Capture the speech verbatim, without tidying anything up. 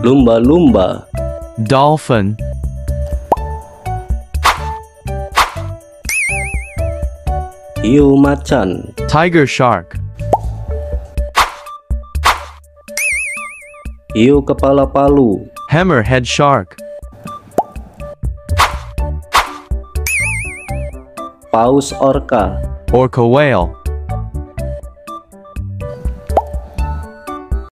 Lumba Lumba, Dolphin. Hiu Macan, Tiger shark. Hiu Kepala Palu, Hammerhead shark. Paus Orca, Orca whale.